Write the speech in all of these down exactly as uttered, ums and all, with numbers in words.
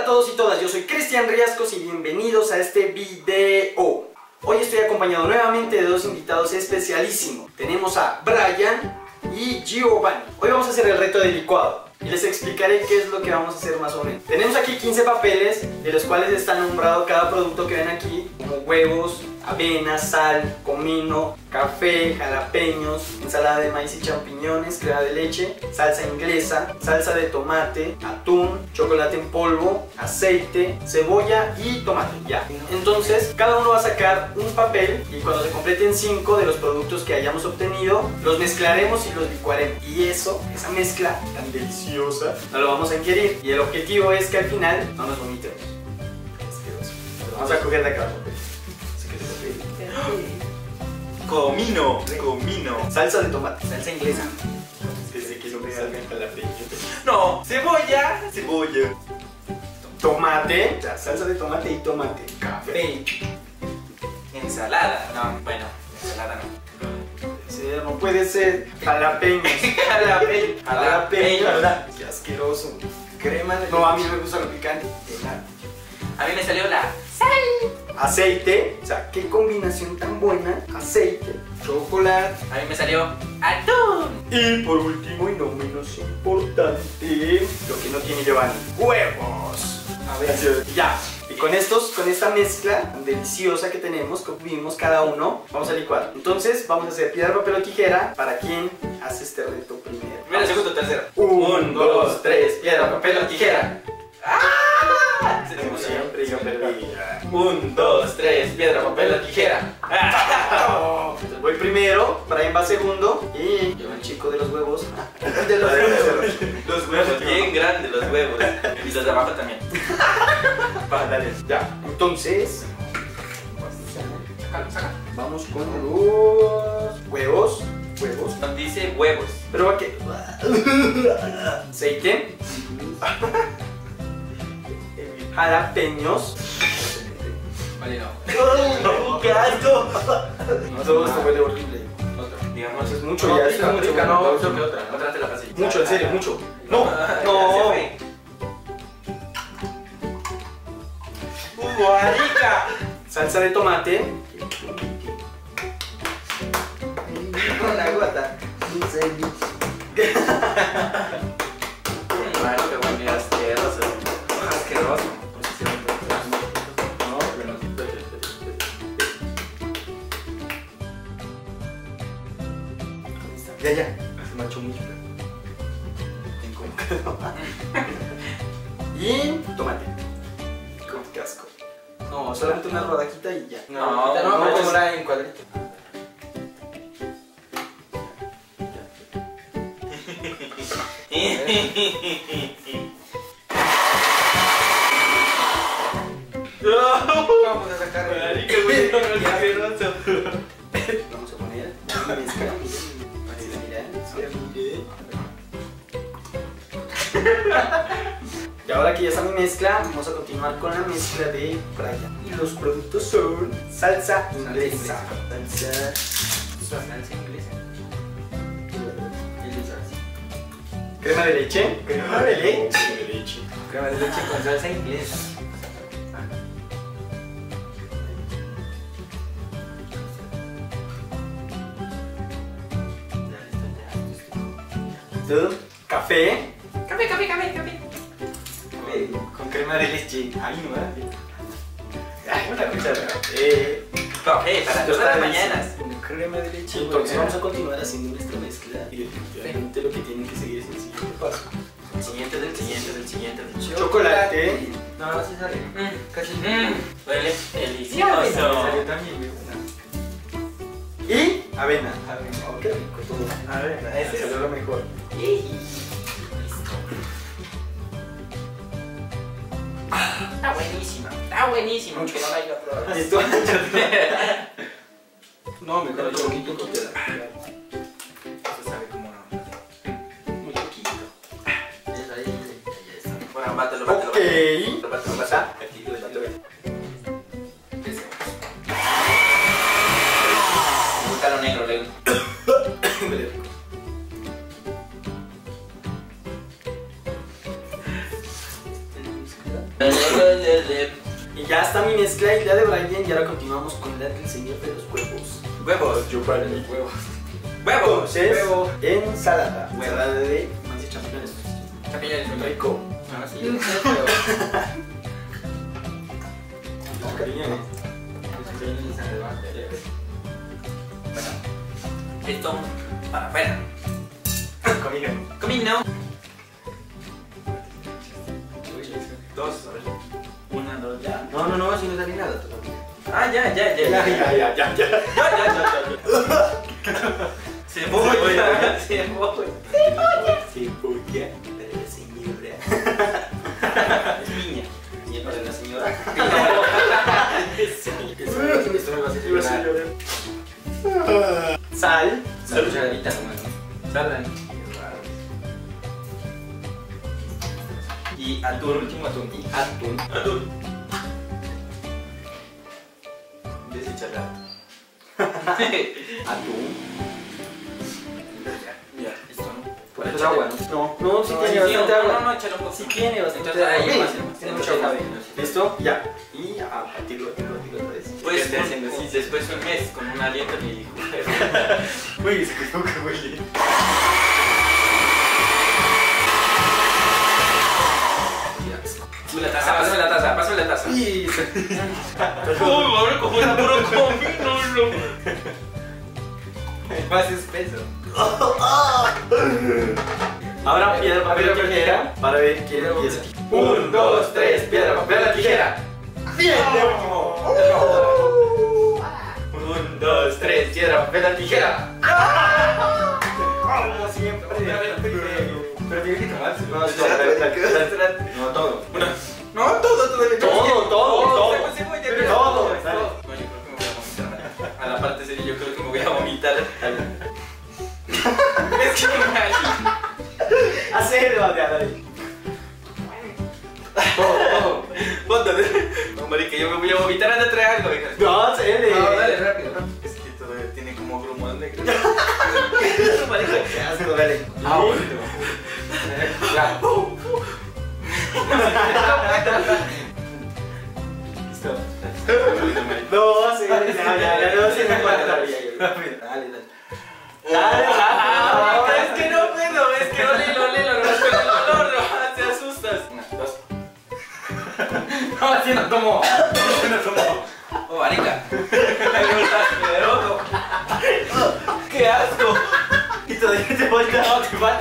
todos y todas, yo soy Cristian Riascos y bienvenidos a este video. Hoy estoy acompañado nuevamente de dos invitados especialísimos. Tenemos a Brian y Giovanni. Hoy vamos a hacer el reto del licuado y les explicaré qué es lo que vamos a hacer más o menos. Tenemos aquí quince papeles, de los cuales está nombrado cada producto que ven aquí, como huevos, avena, sal, comino, café, jalapeños, ensalada de maíz y champiñones, crema de leche, salsa inglesa, salsa de tomate, atún, chocolate en polvo, aceite, cebolla y tomate. Ya. Entonces, cada uno va a sacar un papel y cuando se completen cinco de los productos que hayamos obtenido, los mezclaremos y los licuaremos. Y eso, esa mezcla tan deliciosa, nos lo vamos a ingerir. Y el objetivo es que al final no nos vomitemos. Asqueroso. Vamos a coger de acá. Comino, comino. Salsa de tomate. Salsa inglesa. Desde que no me salga el jalapeño. No, cebolla, cebolla. Tomate, ya, salsa de tomate y tomate. Café. Ensalada. No, bueno, ensalada no. Sí, no puede ser. Jalapeños. Jalapeño. Jalapeño, ¿verdad? Qué asqueroso. Crema de No, a mí me gusta lo picante. A mí me salió la sal. Aceite, o sea, qué combinación tan buena. Aceite, chocolate. A mí me salió atún. Y por último y no menos importante, lo que no tiene Giovanni, huevos. A ver. Ya. Y con estos, con esta mezcla deliciosa que tenemos, que obtuvimos cada uno, vamos a licuar. Entonces vamos a hacer piedra, papel o tijera. ¿Para quién hace este reto primero? Primero, segundo, tercero. Un, dos, tres, piedra, papel o tijera. ¡Ah! Como siempre yo perdí. Un, dos, tres, piedra, papel o tijera. Entonces voy primero, Brian va segundo y yo el chico de los huevos. De los huevos. Los huevos, bien grandes los huevos. Y los de abajo también. Va, dale. Ya, entonces Sácalo, sácalo. vamos con los huevos. Huevos. Nos dice huevos. Pero va que. Aceite. Jalapeños. Vale, no. ¡Qué asco! No, Todo esto huele horrible. Otro. Digamos, Es mucho, no, ya, pica, es mucho, pica, no, no, mucho. que otra. Otra te la pasé. Mucho, en serio, mucho. No, Ah, no. ya se fue. ¡Uh, marica! Salsa de tomate. Una gota. Marica, huele asqueroso. Asqueroso. No, pero no. Ya, ya. Se manchó mucho. Y tomate. Qué asco. No, solamente una rodajita y ya. No, no, no, no, como es- la en cuadrito. Vamos a sacar. Marica, güey, no, no, asqueroso. Vamos a poner la mezcla. Así la miré. Y ahora que ya está mi mezcla, vamos a continuar con la mezcla de Brian. Y los productos son salsa inglesa. Salsa. Salsa inglesa. Crema de leche. Crema de leche. Crema de leche con salsa inglesa. Café. Café, café, café, café. Con, con crema de leche. Ay, no, ¿verdad? Ay, una cuchara. Eh, Café para todas las mañanas. Con crema de leche. Entonces vamos a continuar haciendo nuestra mezcla. Y definitivamente lo que tienen que seguir es el siguiente paso. El siguiente, del siguiente, del siguiente, del siguiente. Chocolate. No, no se sale. Mm, casi. Mm, huele Me delicioso. salió también, y avena. Avena. Oh, qué rico todo. A ver, ese Salió lo mejor. Está buenísima, está buenísima. Aunque no la iba a probar. ¿Y tú? No, me quedo un poquito quítela. Eso sabe como Muy poquito. Bueno, bátelo, bátelo. Ok. Bátelo, bátelo, bátelo. ¿Pasa? Aquí, bátelo. Empecemos. Me gusta lo negro, Leo. Huele rico. Y ya está mi mezcla y la de Brian. Y ahora continuamos con la del señor de los huevos. Huevos. Giovanni. Huevos. Huevos. Entonces, Huevo. ensalada. Ensalada de maíz y champiñones. Champiñones. Rico. Ah, sí. Cariño. Bueno, esto para afuera. Comino. Comino. Dos, a ver. Una, dos, ya. No, no, no, así no sale nada todavía. Ah, ya, ya, ya. Ya, ya, ya, ya, ya. Ya, ya, ya, ya. Cebolla, cebolla. Cebolla para la señora. Es piña. Y para la señora. Sal. Sal, cucharadita nomás, ¿no? Sal, y atún, último atún. Y atún. Atún. Desecharla. Atún. Ya, esto, ¿no? Pues es agua, ¿no? No, no, sí No, tiene sí, bastante no, agua. no, no, échale un poco. Sí tiene bastante Entonces, agua. ahí Sí, más, tiene tiene mucha mucha agua. agua. ¿Listo? Ya. Y a batirlo, batirlo, batirlo otra vez. Pues, un- después un mes con un aliento ni Uy, se creo que huele. Pásame la taza, pásame la taza, pásame la taza. Y Uy, ahora como era puro comino. más espeso. Ahora piedra, papel o tijera para ver quién empieza. Un, dos, tres, piedra, papel o tijera. Bien, de último. Un, dos, tres, piedra, papel o tijera. Como siempre. Pero tiene que tomarse. No, no, todo. Una. No, todo, todavía. Todo, todo, todo. Cebolla, cebolla, Todo, todo. dale. No, yo creo que me voy a vomitar. A la parte seria, yo creo que me voy a vomitar. Es que me Hacer, vale, dale. Todo, todo. Bótate. No, marica, yo me voy a vomitar. Anda, trae algo, hija. No, hacer. No, dale, rápido. Es que todavía tiene como grumos negros. Marica, Qué asco, dale. Ah, bueno. Ya. Listo. No, hacer. Ya, ya, ya, no se me cuenta. Dale, dale. Dale, Ah, dale. es que no puedo, es que olelo, olelo, no es el olor, no, te asustas. Una, dos. No, así no tomo. Así no tomo. Oh, marica. ¡Qué asco! Y todavía te falta. No, te falta.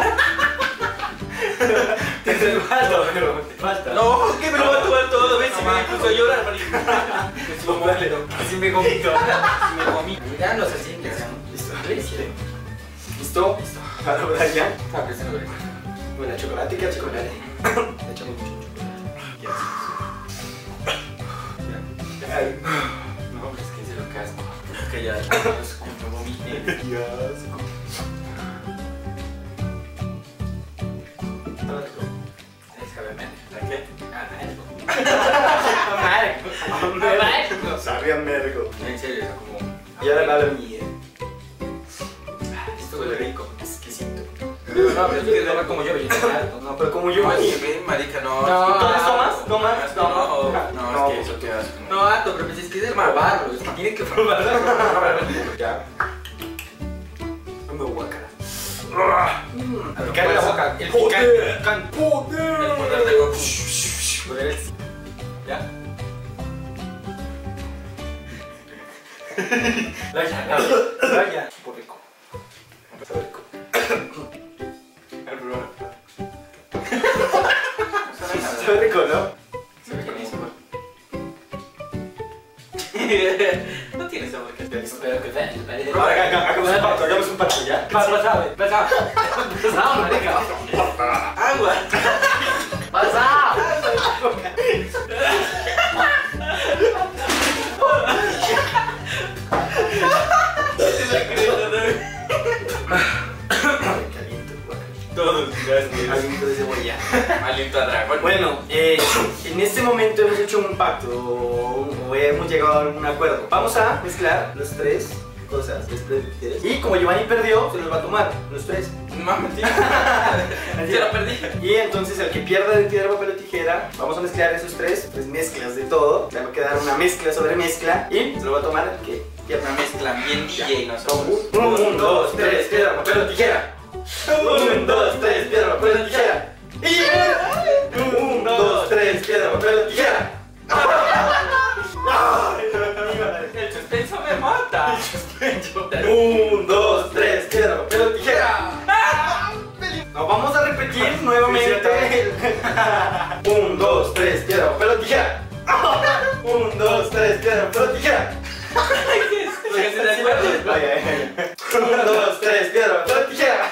Te falta, pero te falta. No, que me lo va a tomar todo, ves si me puso a llorar, marica. Así me vomito. Me comí. Ya no se siente. Listo. ¿Listo? Listo. Para Brian. Ah, pero se lo veré. Bueno, chocolate, ¿qué chocolate? Le echamos mucho chocolate. Ay. No, pues que se lo casco. Que ya, me vomité. Qué asco. Déjame ver. ¿A qué? No sabía mergo. En serio, era como. Y ahora va la mía. Esto huele rico. Exquisito. No, pero es que toma como yo, yo estoy harto. No, pero como yo. Marica, marica, no. No, es que- ¿tomas, tomas? ¿Tomas? Asco, No. No, No. no, es que eso te asco. No, Ato, pero pues es que es de probarlo, es que tiene que probarlo. Ya. No me guacara. A Picar en la boca. El Poder. picante. Poder. El poder de Goku. Poder es- ¿Ya? Vaya, vaya. Por rico. Sabe rico. El problema. Sabe rico, ¿no? Se ve que tiene sabor. No tiene sabor. Espero que vean, espero que Ahora hagamos un pacto, hagamos un pacto, ¿ya? Pasado, pasado. Pasado, marica. Agua. Pasado. Caliente, guácala. Todos, gracias. Aliento de cebolla. Aliento a dragón. Bueno, eh, en este momento hemos hecho un pacto o, o hemos llegado a un acuerdo. Vamos a mezclar las tres cosas. las tres- Y como Giovanni perdió, se los va a tomar los tres. No, mentira. Se lo perdí. Y entonces el que pierda de piedra, papel o tijera, vamos a mezclar esos tres, tres mezclas de todo. Le va a quedar una mezcla sobre mezcla y se lo va a tomar el que pierda. Una mezcla bien D J nosotros. Un, dos, tres, piedra, papel o tijera. Un, dos, tres, piedra, papel o tijera. Y un, dos, tres, piedra, papel o tijera. El suspenso me mata. Un, dos, tres, piedra, papel o tijera. Nos vamos a repetir nuevamente. Un, dos, tres, piedra, papel o tijera. Un, dos, tres, piedra, papel o tijera. Porque se te acuerda. Un, dos, tres, piedra, papel o tijera.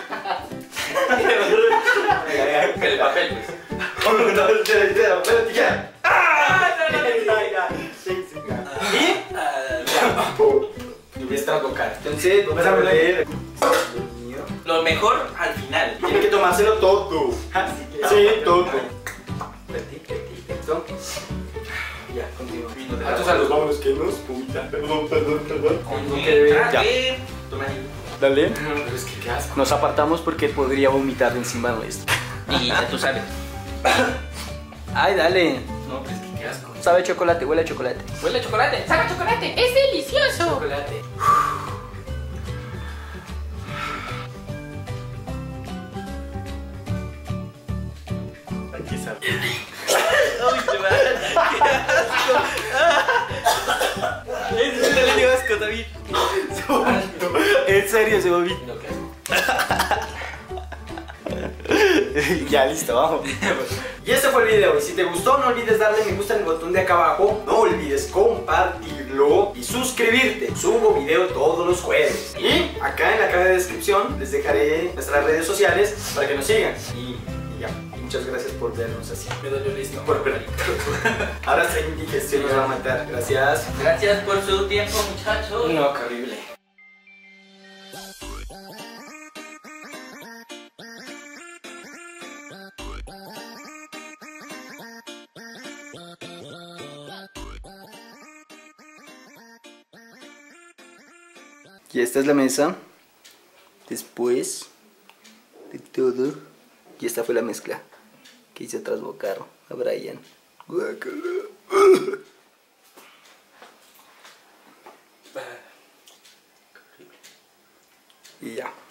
El papel, pues. Un, dos, tres, piedra, papel o tijera. Y voy a estar vocal. Entonces, vamos a ver. Lo mejor al final. Tiene que tomárselo todo. Sí, todo. Listo. Ya, continúa. A tu salud. Vámonos que nos puta. Perdón, perdón, perdón. Ya. Toma ahí. Dale. Pero es que qué asco. Nos apartamos porque podría vomitar encima nuestro. Y ya tú sabes. Ay, dale. No, pero es que qué asco. Sabe a chocolate, huele a chocolate. Huele a chocolate. ¡Saca chocolate! ¡Es delicioso! Chocolate. Aquí sabe. Uy, qué asco. Eso le dio asco, David. En serio, se vomita. No, qué asco. Ya, listo, vamos. Y este fue el video. Y si te gustó, no olvides darle me gusta en el botón de acá abajo. No olvides compartirlo y suscribirte. Subo video todos los jueves. Y acá en la caja de descripción les dejaré nuestras redes sociales para que nos sigan. Y, y ya. Y muchas gracias por vernos así. Me dolió listo. Por ver. Ahora esta indigestión nos va a matar. Gracias. Gracias por su tiempo, muchachos. No, qué horrible. Y esta es la mesa. Después de todo. Y esta fue la mezcla que hice trasbocar a Brian. Guácala. Y ya.